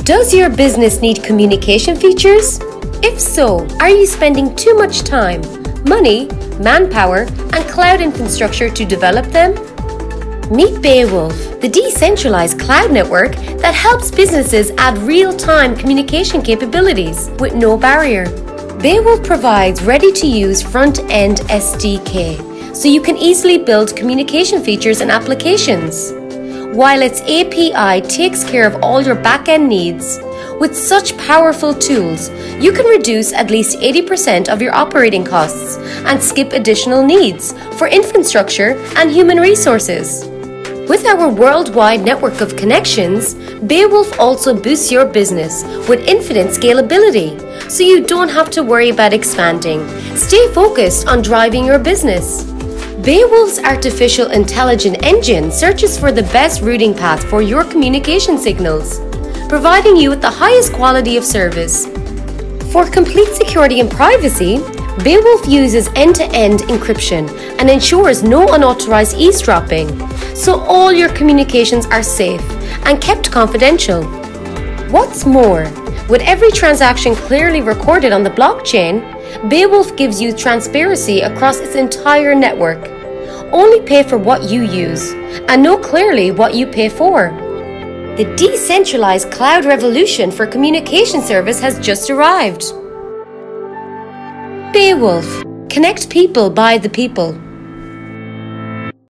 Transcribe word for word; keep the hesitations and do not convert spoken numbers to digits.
Does your business need communication features? If so, are you spending too much time, money, manpower, and cloud infrastructure to develop them? Meet Beowulf, the decentralized cloud network that helps businesses add real-time communication capabilities with no barrier. Beowulf provides ready-to-use front-end S D K, so you can easily build communication features and applications, while its A P I takes care of all your back-end needs. With such powerful tools, you can reduce at least eighty percent of your operating costs and skip additional needs for infrastructure and human resources. With our worldwide network of connections, Beowulf also boosts your business with infinite scalability, so you don't have to worry about expanding. Stay focused on driving your business. Beowulf's artificial intelligence engine searches for the best routing path for your communication signals, providing you with the highest quality of service. For complete security and privacy, Beowulf uses end-to-end encryption and ensures no unauthorized eavesdropping, so all your communications are safe and kept confidential. What's more, with every transaction clearly recorded on the blockchain, Beowulf gives you transparency across its entire network. Only pay for what you use and know clearly what you pay for. The decentralized cloud revolution for communication service has just arrived. Beowulf. Connect people by the people.